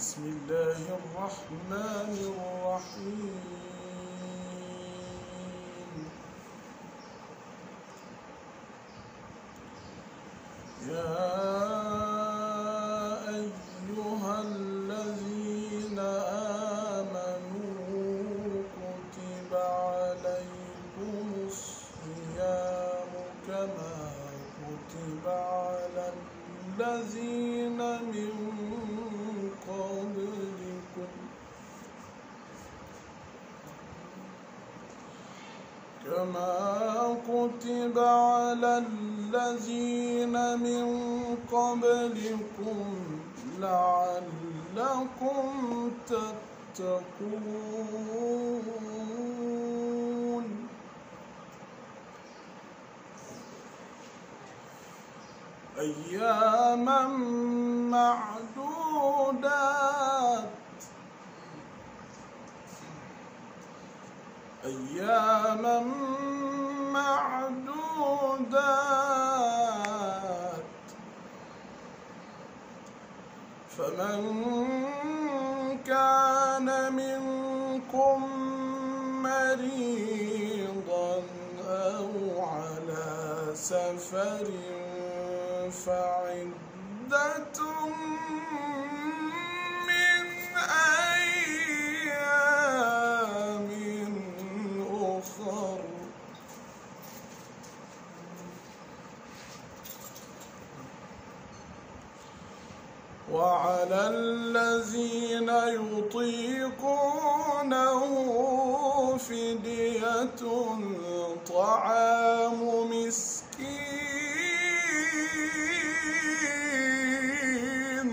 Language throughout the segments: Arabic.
بسم الله الرحمن الرحيم. يا أيها الذين آمنوا كتب عليكم الصيام كما كتب على الذين من قبلكم لعلكم تتقون. أياما معدودات فمن كان منكم مريضا أو على سفر فعدة من أيام أخر. وعلى الذين يطيقونه فدية طعام مسكين،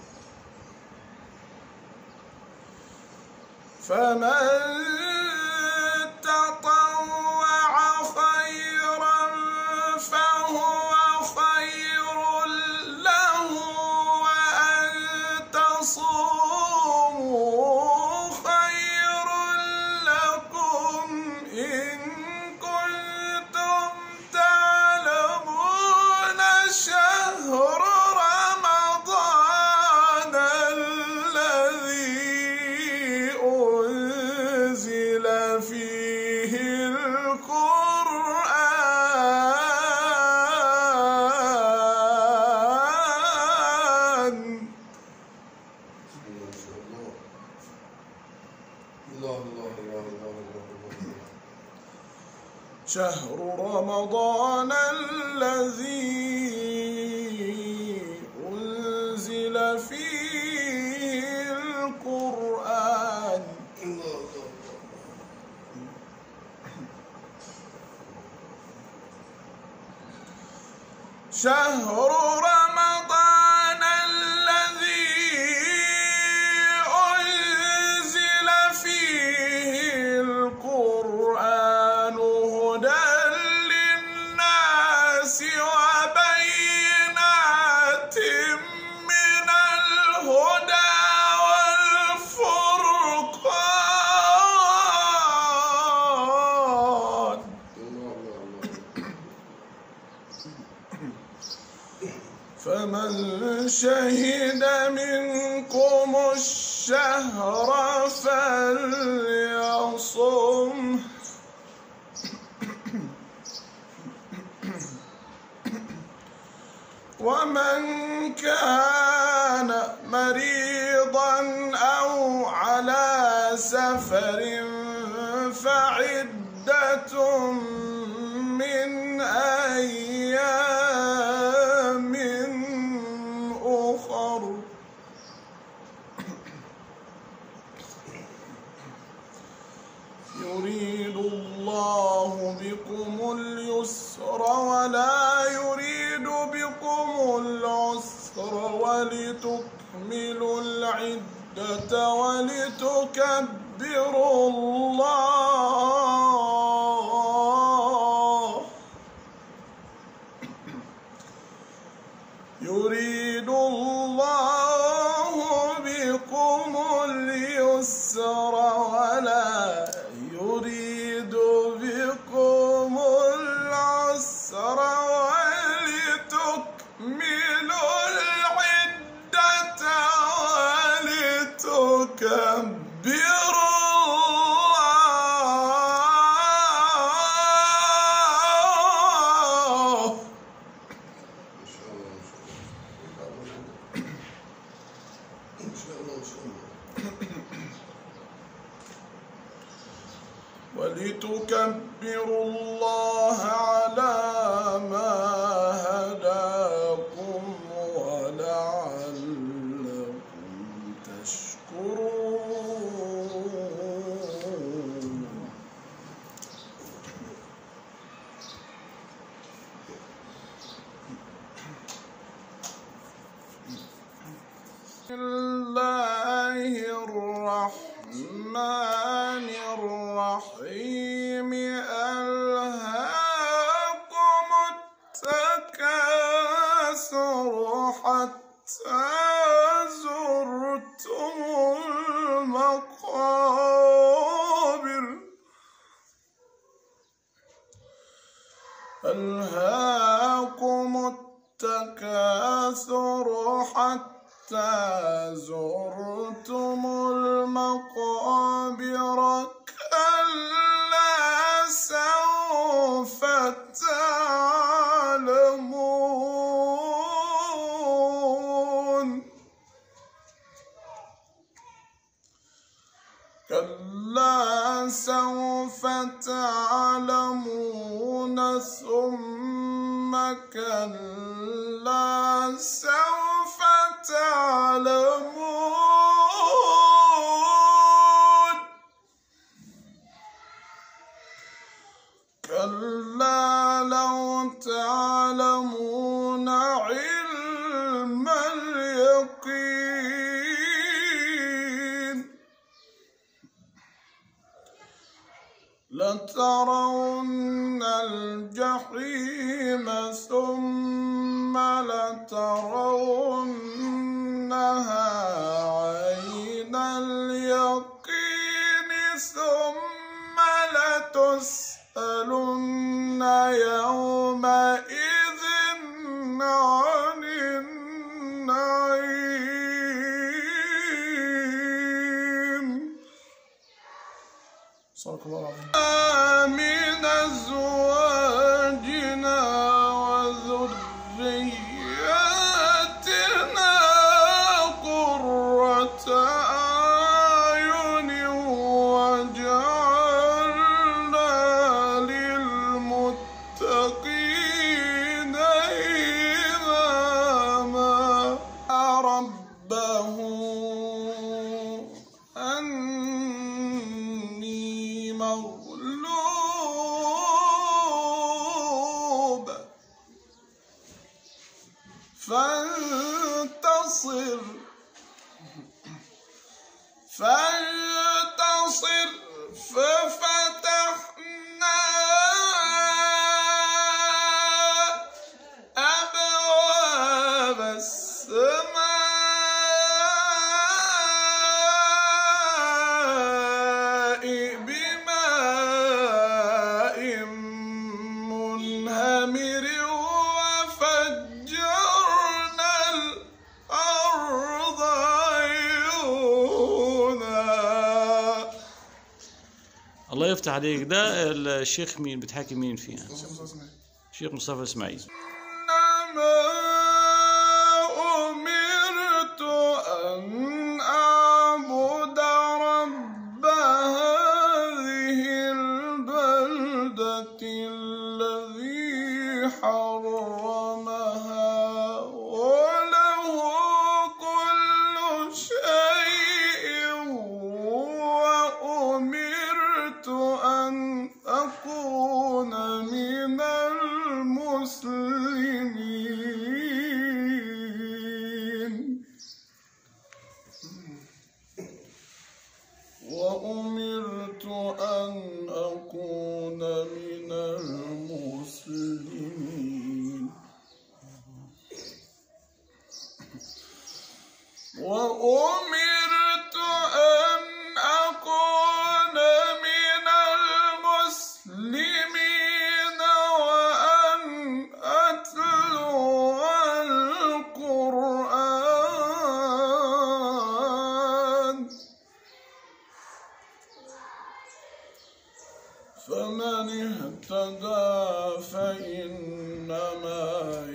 فمن تطوع خيرا فهو خير له، وأن تصوموا خير لكم إن كنتم تعلمون. شهر رمضان الذي أنزل فيه القرآن. شهر رمضان الذي أنزل فيه القرآن. شهر رمضان الذي أنزل فيه القرآن هدى للناس وبينات من الهدى والفرقان. فمن شهد منكم الشهر فليصم. ومن كان مريضا أو على سفر فعدة من أيام أخر. يريد الله بكم اليسر ولا يريد بكم العسر ولتكملوا العدة ولتكبروا الله. يريد الله بكم اليسر ولا يريد بكم العسر ولتكملوا العدة ولتكبروا الله على ما هداكم ولعلكم تشكرون. بسم الله الرحمن الرحيم. ألهاكم التكاثر حتى زرتم المقابر. ألهاكم التكاثر حتى زرتم المقابر. كلا سوف تعلمون. كلا سوف تعلمون ثم كلا سوف تعلمون. كلا لو تعلمون علم اليقين لترون الجحيم ثم لترونها عين اليقين ثم لتسألن يومئذ عن النعيم. صدق الله العظيم. من أزواجنا وذرياتنا قرة أعين وجعلنا للمتقين إماما. ربه أني مغلوب فانتصر ففتحنا أبواب السماء بماء منهمر وفجرنا الأرض عيونا. الله يفتح عليك. ده الشيخ مين بتحكي مين فيها؟ الشيخ مصطفى اسماعيل. إنما أمرت أن أعبد رب هذه البلدة الذي حرمها وله كل شيء وأمرت أن أكون من المسلمين. وأمرت أن أكون من المسلمين. وأمرت أن أكون من المسلمين وأن أتلو القرآن. فمن اهتدى فإنما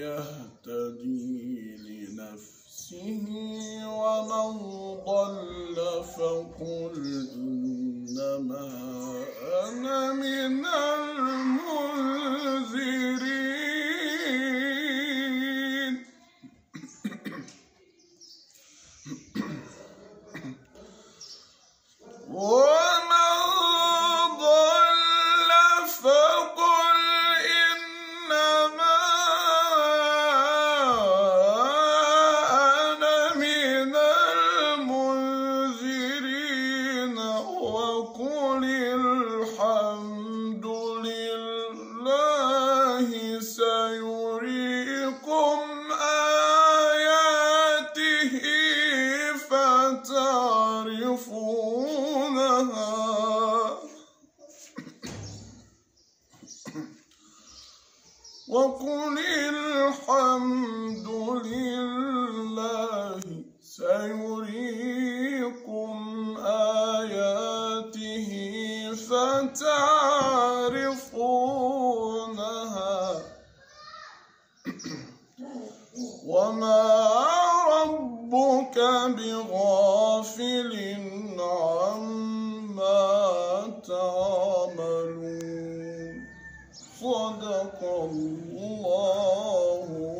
يهتدي لنفسه ومن ضل فقل إنما أنا من المنذرين. ومن ضل فقل إنما أنا من المنذرين وقل الحمد لله سيريكم آياته فتعرفونها وقل الحمد لله سيريكم آياته فتعرفونها وما ربك بغافل عما تعملون. صدق الله